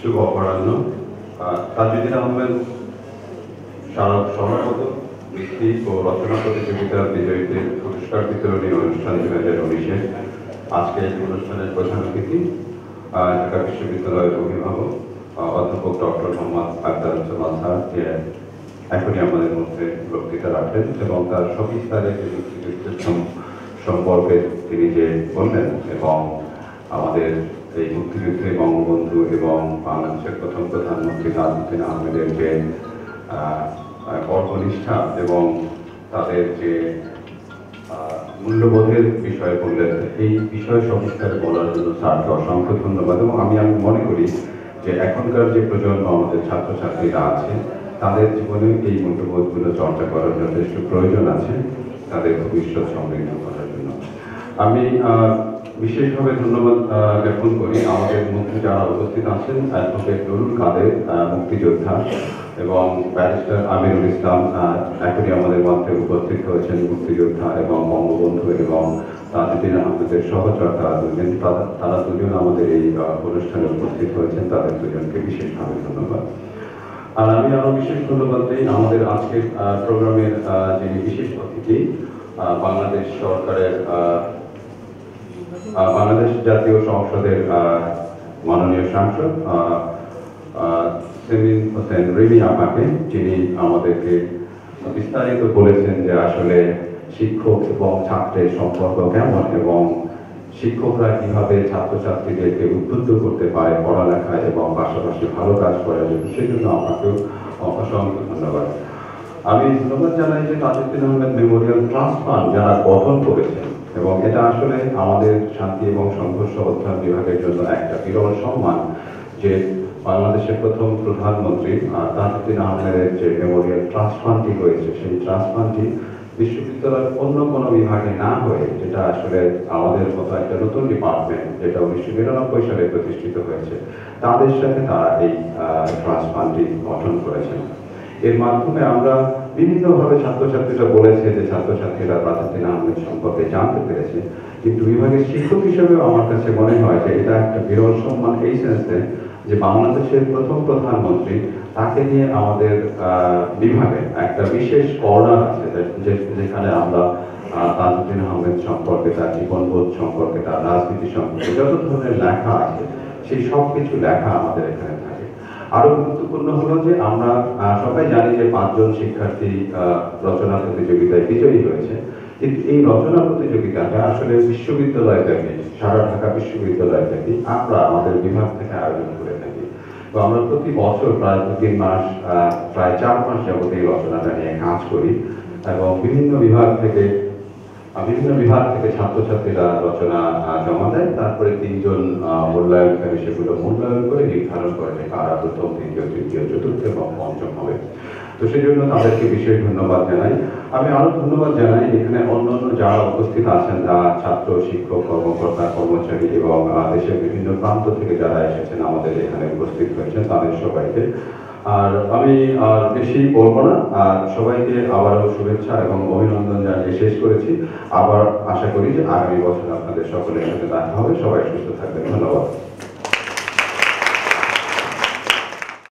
শুভ অপরাহ্ন। তাজউদ্দিন আহমেদ সভাপত বৃত্তি ও রচনা প্রতিযোগিতার বিজয়ীদের পুরস্কার বিতরণী অনুষ্ঠান 2019-এ আজকে এই অনুষ্ঠানের প্রধান অতিথি ঢাকা বিশ্ববিদ্যালয়ের অভিভাবক অধ্যাপক ডক্টর মোহাম্মদ আখতারুজ্জামান স্যার এখনই আমাদের মধ্যে বক্তৃতা রাখেন এবং তার সবিস্তারে মুক্তিযুদ্ধের সম্পর্কে তিনি যে বললেন এবং আমাদের এই মুক্তিযুদ্ধে বঙ্গবন্ধু এবং বাংলাদেশের প্রথম প্রধানমন্ত্রী তাজউদ্দিন আহমেদের যে কর্মনিষ্ঠা এবং তাদের যে মূল্যবোধের বিষয়ে বললেন, এই বিষয় সবিস্তারে বলার জন্য স্যারকে অসংখ্য ধন্যবাদ। এবং আমি মনে করি যে এখনকার যে প্রজন্ম আমাদের ছাত্রছাত্রীরা আছে তাদের জীবনে এই মূল্যবোধগুলো চর্চা করার যথেষ্ট প্রয়োজন আছে তাদের ভবিষ্যৎ সমৃদ্ধ করার জন্য। আমি বিশেষভাবে ধন্যবাদ জ্ঞাপন করি আমাদের মধ্যে যারা উপস্থিত আছেন, অ্যাডভোকেট নুরুল কাদের মুক্তিযোদ্ধা এবং ব্যারিস্টার আমিরুল ইসলাম এখনই আমাদের মধ্যে উপস্থিত হয়েছেন, মুক্তিযোদ্ধা এবং বঙ্গবন্ধু এবং তাজউদ্দিন আহমেদের সহচর তারা দুজন আমাদের এই অনুষ্ঠানে উপস্থিত হয়েছেন, তাদের দুজনকে বিশেষভাবে ধন্যবাদ। আর আমি আরো বিশেষ ধন্যবাদ দিই আমাদের আজকের প্রোগ্রামের যিনি বিশেষ অতিথি বাংলাদেশ সরকারের বাংলাদেশ জাতীয় সংসদের মাননীয় সাংসদ সেলিম হোসেন রিমি আপাকে, যিনি আমাদেরকে বিস্তারিত বলেছেন যে আসলে শিক্ষক এবং ছাত্রের সম্পর্ক কেমন এবং শিক্ষকরা কিভাবে ছাত্রছাত্রীদেরকে উদ্বুদ্ধ করতে পারে পড়ালেখায় এবং পাশাপাশি ভালো কাজ করার জন্য। সেজন্য আপনাকেও অসংখ্য ধন্যবাদ। আমি ধন্যবাদ জানাই যে Tajuddin Ahmed memorial trust fund যারা গঠন করেছেন, এবং এটা আসলে আমাদের শান্তি এবং সংঘর্ষ অধ্যয়ন বিভাগের জন্য একটা বিরল সম্মান যে বাংলাদেশের প্রথম প্রধানমন্ত্রী তাজউদ্দিন আহমেদের যে মেমোরিয়াল ট্রাস্ট ফান্ডটি হয়েছে, সেই ট্রাস্ট ফান্ডটি বিশ্ববিদ্যালয়ের অন্য কোনো বিভাগে না হয়ে, যেটা আসলে আমাদের মতো একটা নতুন ডিপার্টমেন্ট যেটা 1999 সালে প্রতিষ্ঠিত হয়েছে, তাদের সাথে তারা এই ট্রাস্ট ফান্ডটি গঠন করেছেন। এর মাধ্যমে আমরা বিভিন্নভাবে ছাত্রছাত্রীরা বলেছে যে ছাত্রছাত্রীরা তাজউদ্দিন আহমেদ সম্পর্কে জানতে পেরেছে, কিন্তু বিভাগের শিক্ষক হিসেবেও আমার কাছে মনে হয় যে এটা একটা বিরল সম্মান এই সেন্সে যে বাংলাদেশের প্রথম প্রধানমন্ত্রী তাকে নিয়ে আমাদের বিভাগে একটা বিশেষ কর্নার আছে যেখানে আমরা তাজউদ্দিন আহমেদ সম্পর্কে, তার জীবনবোধ সম্পর্কে, তার রাজনীতি সম্পর্কে যত ধরনের লেখা আছে সেই সব কিছু লেখা আমাদের এখানে থাকে। আরো গুরুত্বপূর্ণ হলো যে আমরা সবাই জানি যে 5 জন শিক্ষার্থী রচনা প্রতিযোগিতায় বিজয়ী হয়েছে, কিন্তু এই রচনা প্রতিযোগিতাটা আসলে বিশ্ববিদ্যালয় থেকে, সারা ঢাকা বিশ্ববিদ্যালয় থেকে আমরা আমাদের বিভাগ থেকে আয়োজন করে থাকি। তো আমরা প্রতি বছর প্রায় 2-3 মাস, প্রায় 4 মাস যাবত এই রচনাটা নিয়ে কাজ করি এবং বিভিন্ন বিভাগ থেকে ছাত্রছাত্রীরা রচনা জমা দেয়। তারপরে 3 জন মূল্যায়নকারী সেগুলো মূল্যায়ন করে নির্ধারণ করে যে কারা প্রথম, দ্বিতীয়, তৃতীয়, চতুর্থ এবং পঞ্চম হবে। তো সেই জন্য তাদেরকে বিশেষ ধন্যবাদ জানাই। আমি আরো ধন্যবাদ জানাই এখানে অন্যান্য যারা উপস্থিত আছেন, ছাত্র, শিক্ষক, কর্মকর্তা, কর্মচারী এবং দেশের বিভিন্ন প্রান্ত থেকে যারা এসেছেন আমাদের এখানে উপস্থিত হয়েছেন, তাদের সবাইকে। আর আমি বেশি বলবো না, সবাইকে আবারও শুভেচ্ছা এবং অভিনন্দন জানিয়ে শেষ করেছি। আবার আশা করি যে আগামী বছর আপনাদের সকলের সাথে দেখা হবে। সবাই সুস্থ থাকবেন। ধন্যবাদ।